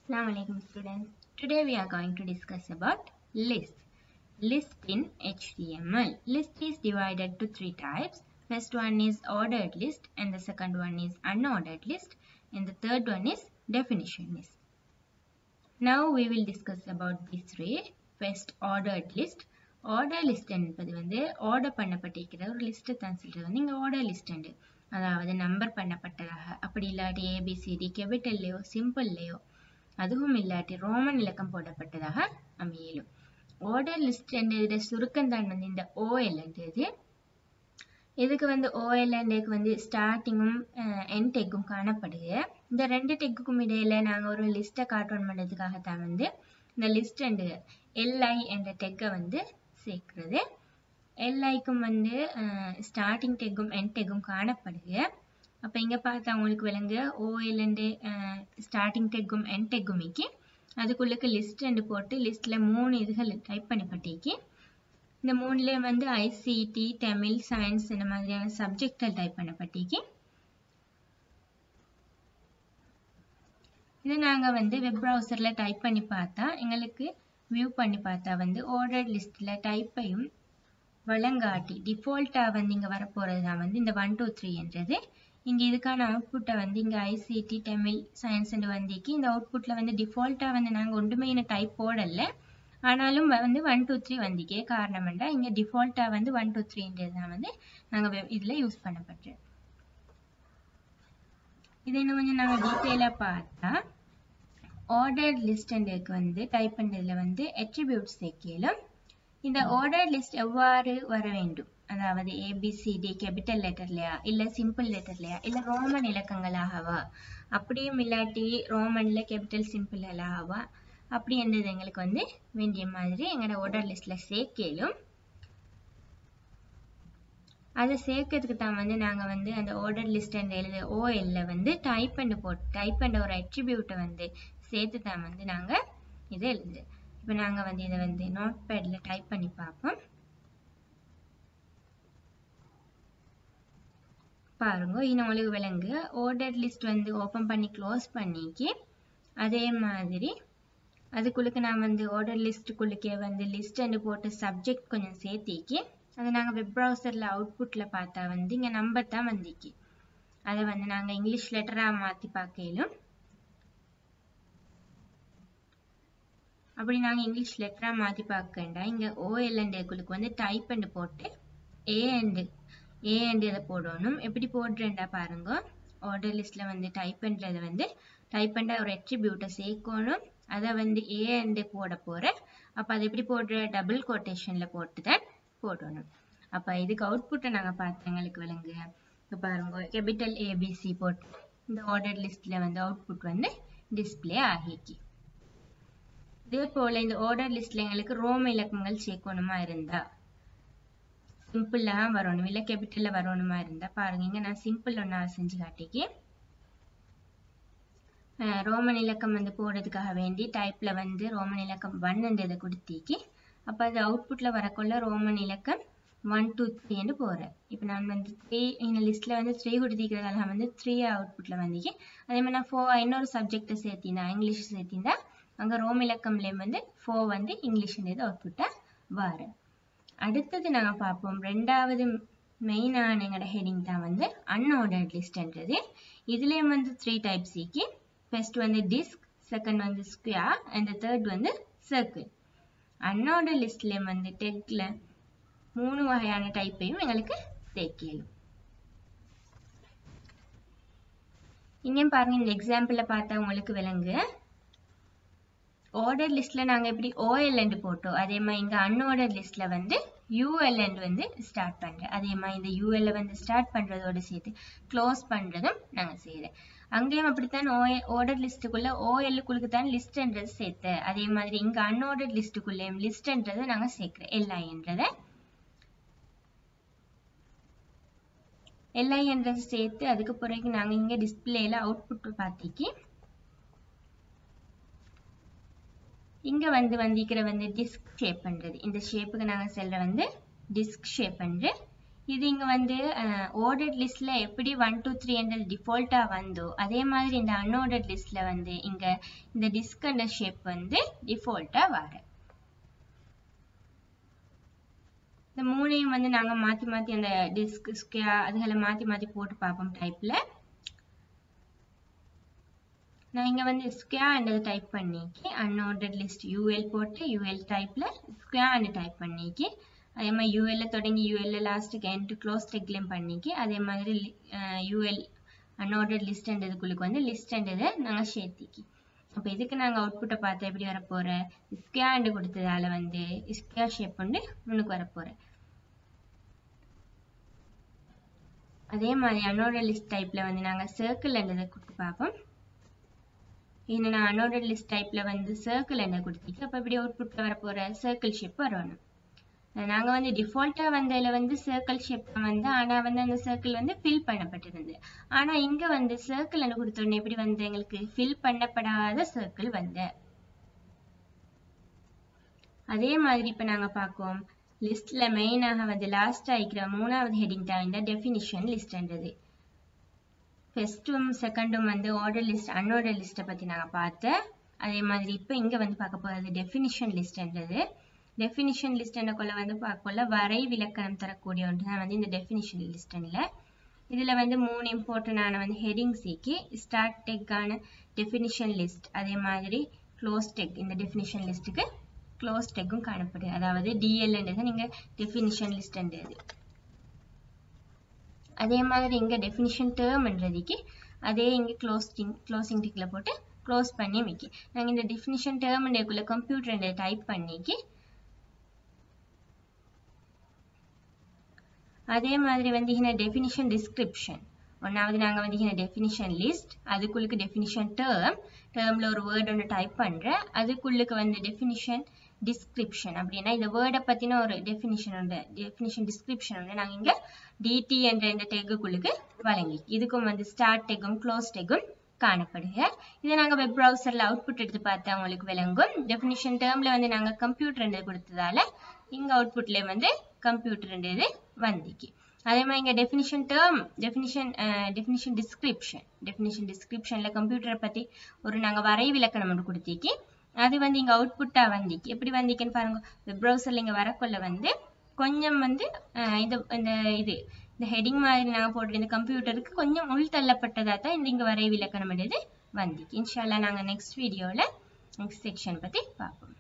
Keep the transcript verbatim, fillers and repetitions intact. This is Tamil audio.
Assalamu alaikum students. Today we are going to discuss about list. List in H T M L. List is divided to three types. First one is ordered list and the second one is unordered list and the third one is definition list. Now we will discuss about these three. First ordered list. Order list என்பது வந்து order பண்ணப்பட்டிருக்கிற ஒரு லிஸ்ட் தான் சொல்றது வந்து இங்க order list உண்டு. அதாவது நம்பர் பண்ணப்பட்டதாக அப்படி இல்லாட்டி A B C D கேபிட்டல்லையோ சிம்பிள்லையோ அதுவும் இல்லாட்டி ரோமன் இலக்கம் போடப்பட்டதாக அமையலும். ஆர்டர் லிஸ்ட் என்ற சுருக்கம் தான் வந்து இந்த O L என்றது. இதுக்கு வந்து O L என்றதுக்கு வந்து ஸ்டார்டிங்கும் எண்ட் டெக்கும் காணப்படுது. இந்த ரெண்டு டெக்குக்கும் இடையில நாங்க ஒரு லிஸ்ட்டை கார்ட்டூன் பண்ணுறதுக்காக தான் வந்து இந்த லிஸ்ட் அண்ட் L I என்ற டெக்கை வந்து சேர்க்கிறது. L Iக்கும் வந்து ஸ்டார்டிங் டெக்கும் எண்ட் டெக்கும் காணப்படுது. அப்போ இங்கே பார்த்தா உங்களுக்கு விளங்கு O L and ஸ்டார்டிங் டெக்கும் எண்ட் டெக்குமிக்கு அதுக்குள்ளுக்கு லிஸ்ட் அண்டு போட்டு லிஸ்ட்டில் மூணு இதுகள் டைப் பண்ணப்பட்டிக்கு இந்த மூணுலேயே வந்து I C T Tamil science இந்த மாதிரியான சப்ஜெக்டில் டைப் பண்ணப்பட்டிக்கு இது நாங்கள் வந்து வெப் ப்ரௌசரில் டைப் பண்ணி பார்த்தா எங்களுக்கு வியூ பண்ணி பார்த்தா வந்து ஆர்டர் லிஸ்ட்டில் டைப்பையும் வழங்காட்டி டிஃபால்ட்டாக வந்து இங்கே வரப்போகிறது தான் வந்து இந்த ஒன் டூ த்ரீ என்றது. இங்கே இதுக்கான அவுட்புட்டை வந்து இங்கே I C T Tamil science வந்திக்கு இந்த அவுட்புட்டில் வந்து டிஃபால்ட்டாக வந்து நாங்கள் ஒன்றுமே இன்னும் டைப் போடலை. ஆனாலும் வந்து ஒன் டூ த்ரீ வந்திக்கே காரணம் என்றால் இங்கே டிஃபால்ட்டாக வந்து ஒன் டூ த்ரீன்றது தான் வந்து நாங்கள் இதில் யூஸ் பண்ணப்பட்டோம். இதை இன்னும் கொஞ்சம் நாங்கள் டீட்டெயிலாக பார்த்தா ஆர்டர் லிஸ்ட்க்கு வந்து டைப் பண்ணுறதுல வந்து அட்ரிபியூட்ஸ் சேர்க்கலும். இந்த ஆர்டர் லிஸ்ட் எவ்வாறு வர வேண்டும், அதாவது A B C D capital லெட்டர்லையா இல்லை சிம்பிள் லெட்டர்லையா இல்லை ரோமன் இலக்கங்களாகவா அப்படியும் இல்லாட்டி ரோமனில் கேபிட்டல் சிம்பிளாகவா அப்படி என்றது எங்களுக்கு வந்து வேண்டிய மாதிரி எங்களோட ஆர்டர் லிஸ்ட்டில் சேர்க்கலும். அதை சேர்க்கறதுக்கு தான் வந்து நாங்கள் வந்து அந்த ஆர்டர் லிஸ்ட் அந்த எழுத O L வந்து டைப் பண்ணி போட்டு டைப் பண்ண ஒரு அட்ரிபியூட்டை வந்து சேர்த்து தான் வந்து நாங்கள் இதை எழுது. இப்போ நாங்கள் வந்து இதை வந்து நோட் பேடில் டைப் பண்ணி பார்ப்போம். பாருங்க இன்னும் உங்களுக்கு விளங்கு ஆர்டர் லிஸ்ட் வந்து ஓப்பன் பண்ணி க்ளோஸ் பண்ணிக்கி அதே மாதிரி அதுக்குள்ளுக்கு நான் வந்து ஆர்டர் லிஸ்ட்டுக்குள்ளுக்கே வந்து லிஸ்ட் அண்டு போட்டு சப்ஜெக்ட் கொஞ்சம் சேர்த்திக்கி அதை நாங்கள் வெப் ப்ரௌசரில் அவுட்புட்டில் பார்த்தா வந்து இங்கே நம்பர் தான் வந்திக்கி அதை வந்து நாங்கள் இங்கிலீஷ் லெட்டராக மாற்றி பார்க்கலும். அப்படி நாங்கள் இங்கிலீஷ் லெட்டராக மாற்றி பார்க்கண்டா இங்கே O L அண்டுக்குள்ளுக்கு வந்து டைப் அண்டு போட்டு ஏ அண்டு ஏ அண்டு இதை போடணும். எப்படி போடுறேன்டா பாருங்க, ஆர்டர் லிஸ்ட்டில் வந்து டைப் பண்ணுறதை வந்து டைப் பண்ணுற ஒரு அட்ரிபியூட்டை சேர்க்கணும். அதை வந்து ஏ அண்டு போட போகிறேன். அப்போ அது எப்படி போடுற டபுள் கோட்டேஷனில் போட்டு தான் போடணும். அப்போ இதுக்கு அவுட்புட்டை நாங்கள் பார்த்தோம் எங்களுக்கு விளங்கு. இப்போ பாருங்க கேபிட்டல் A B C போட்டு இந்த ஆர்டர் லிஸ்ட்டில் வந்து அவுட்புட் வந்து டிஸ்பிளே ஆகிக்கி. இதே போல் இந்த ஆர்டர் லிஸ்ட்டில் எங்களுக்கு ரோம இலக்கங்கள் சேர்க்கணுமா இருந்தால் சிம்பிளாக வரணும் இல்லை கேபிட்டலில் வரணுமா இருந்தால் பாருங்க இங்கே நான் சிம்பிள் ஒன்றா செஞ்சு காட்டிக்கி ரோமன் இலக்கம் வந்து போடுறதுக்காக வேண்டி டைப்பில் வந்து ரோமன் இலக்கம் ஒன்னுன்றதை கொடுத்திக்கி அப்போ அது அவுட்புட்டில் வரக்குள்ள ரோமன் இலக்கம் ஒன் டூ த்ரீன்னு போகிறேன். இப்போ நான் வந்து த்ரீ இந்த லிஸ்ட்டில் வந்து த்ரீ கொடுத்திக்கிறதால வந்து த்ரீ அவுட்புட்டில் வந்திக்கி அதே மாதிரி நான் ஃபோர் இன்னொரு சப்ஜெக்டை சேர்த்தினா இங்கிலீஷ் சேர்த்திருந்தா அங்கே ரோம் இலக்கம்லேயும் வந்து ஃபோர் வந்து இங்கிலீஷ்ன்றது அவுட்புட்டாக வர. அடுத்தது நாங்கள் பார்ப்போம் ரெண்டாவது மெயினான எங்களோட ஹெடிங் தான் வந்து அன்ஆர்டர்ட் லிஸ்ட்ன்றது. இதுலேயும் வந்து த்ரீ டைப்ஸ் இக்கி. ஃபர்ஸ்ட் வந்து டிஸ்க், செகண்ட் வந்து ஸ்கொயர் அண்ட் தேர்ட் வந்து சர்க்கிள். அன்ஆர்டர்ட் லிஸ்ட்லேயும் வந்து டெக்ல மூணு வகையான டைப்பையும் எங்களுக்கு சேர்க்கலும். இங்கேயும் பாருங்க இந்த எக்ஸாம்பிளில் பார்த்தா உங்களுக்கு விளங்கு ஆர்டர் லிஸ்ட்டில் நாங்கள் எப்படி O L அண்டு போட்டோம் அதே மாதிரி இங்கே அன்ஆர்டர் லிஸ்ட்டில் வந்து U L அண்டு வந்து ஸ்டார்ட் பண்ணுறேன். அதே மாதிரி இந்த U L வந்து ஸ்டார்ட் பண்ணுறதோடு சேர்த்து க்ளோஸ் பண்ணுறதும் நாங்கள் செய்கிறேன். அங்கேயும் அப்படித்தான் ஆர்டர் லிஸ்ட்டுக்குள்ளே O L-க்குள்ளுக்கு தான் லிஸ்ட்ன்றது சேர்த்து அதே மாதிரி இங்கே அன்ஆர்டர் லிஸ்ட்டுக்குள்ளேயும் லிஸ்ட்ன்றதை நாங்கள் சேர்க்குறேன் L I என்றதை L I என்றதை சேர்த்து அதுக்கு பிறகு நாங்கள் இங்கே டிஸ்பிளேயில் அவுட்புட் பார்த்திக்கி இங்கே வந்து வந்திக்கிற வந்து டிஸ்க் ஷேப் பண்ணுறது இந்த ஷேப்புக்கு நாங்கள் செல்ற வந்து டிஸ்க் ஷேப் பண்ணுற இது இங்க வந்து ordered listல எப்படி one two three என்ற டிஃபால்ட்டா வந்தோ அதே மாதிரி இந்த unordered listல வந்து இங்க இந்த disk என்ற ஷேப் வந்து டிஃபால்ட்டா வர. இந்த மூணையும் வந்து நாங்க மாத்தி மாத்தி அந்த disk square அதுகளை மாத்தி மாத்தி போட்டு பார்ப்போம் டைப்ல. நான் இங்க வந்து square என்றது டைப் பண்ணிக்கி unordered list ul போட்டு ul டைப்ல square என்று டைப் பண்ணிக்கி அதே மாதிரி ul தொடங்கி ul லாஸ்ட்க்கு end close tagலையும் பண்ணிக்கி அதே மாதிரி ul unordered list என்றதுக்குள்ளுக்கு வந்து list என்றதை நாங்க சேர்த்திக்கி. அப்ப இதுக்கு நாங்க அவுட்புட்டை பார்த்தா எப்படி வரப்போற square என்று கொடுத்ததால வந்து square ஷேப் வந்து முன்னுக்கு வரப்போற. அதே மாதிரி unordered list டைப்ல வந்து நாங்க circle என்றதை கொடுத்து பார்ப்போம். இன்னும் நான் unordered list டைப்ல வந்து circle என்ன கொடுத்திக்கு அப்ப இப்படி அவுட்புட்ல வரப்போற circle ஷேப் வரணும். நாங்க வந்து டிஃபால்ட்டா வந்ததுல வந்து circle ஷேப் வந்து ஆனா வந்து அந்த circle வந்து fill பண்ணப்பட்டிருந்தது. ஆனா இங்க வந்து circle என்ன கொடுத்த உடனே எப்படி வந்து எங்களுக்கு fill பண்ணப்படாத circle வந்து. அதே மாதிரி இப்ப நாங்க பார்ப்போம் லிஸ்ட்ல மெயினாக வந்து லாஸ்ட் ஆயிக்கிற மூணாவது ஹெட்டிங் தான் இந்த definition list என்றது. ஃபர்ஸ்டும் செகண்டும் வந்து order list unordered list பத்தி நாங்க பார்த்தோம். அதே மாதிரி இப்ப இங்க வந்து பார்க்க போறது definition list என்றது. definition list என்னக்குள்ள வந்து பார்க்கல வரை விலக்கணம் தரக்கூடிய ஒன்று தான் வந்து இந்த definition list ல. இதுல வந்து மூணு இம்பார்ட்டன்டான வந்து headings இருக்கு. start tag ஆன definition list அதே மாதிரி close tag இந்த definition listக்கு close tagகும் காணப்படுது. அதாவது dl என்றது நீங்க definition list என்றது. அதே மாதிரி இங்க definition term என்றதுக்கு அதே இங்க closing closing tickல போட்டு க்ளோஸ் பண்ணி வைக்கி. நாங்க இந்த definition term என்றதுக்குள்ள கம்ப்யூட்டர் என்ற டைப் பண்ணிக்கி அதே மாதிரி வந்து இங்க definition description ஒன்னாவது நாங்க வந்து இங்க definition list அதுக்குள்ளுக்கு definition term termல ஒரு வேர்ட் ஒன்னு டைப் பண்ற அதுக்குள்ளுக்கு வந்து definition description அப்படினா இந்த வேர்டை பத்தின ஒரு definition உண்டு definition description உண்டு நாங்க இங்க dt என்ற இந்த டேக்குக்குள்ளுக்கு வழங்கி இதுக்கும் வந்து start tagகும் close tagகும் காணப்படுக. இதை நாங்க வெப் browserல அவுட்புட் எடுத்து பார்த்தா உங்களுக்கு விளங்கும். definition termல வந்து நாங்க கம்ப்யூட்டர் என்று கொடுத்ததால இங்க அவுட்புட்ல வந்து கம்ப்யூட்டர் என்றது வந்திக்கு. அதே மாதிரி இங்க definition term definition definition description definition descriptionல கம்ப்யூட்டரை பத்தி ஒரு நாங்க வரை விலக்கணம் ஒன்று கொடுத்திக்கி அது வந்து இங்க அவுட்புட்டா வந்திக்கு. எப்படி வந்திக்குன்னு பாருங்க வெப் browserல இங்க வரக்குள்ள வந்து கொஞ்சம் வந்து இந்த இந்த இது இந்த ஹெட்டிங் மாதிரி நாங்க போட்டு இந்த கம்ப்யூட்டருக்கு கொஞ்சம் உள் தள்ளப்பட்டதா தான் இந்த இங்க வரை விலக்கணம் என்றது வந்திக்கு. இன்ஷா அல்லாஹ் நாங்க நெக்ஸ்ட் வீடியோல நெக்ஸ்ட் செக்ஷன் பத்தி பார்ப்போம்.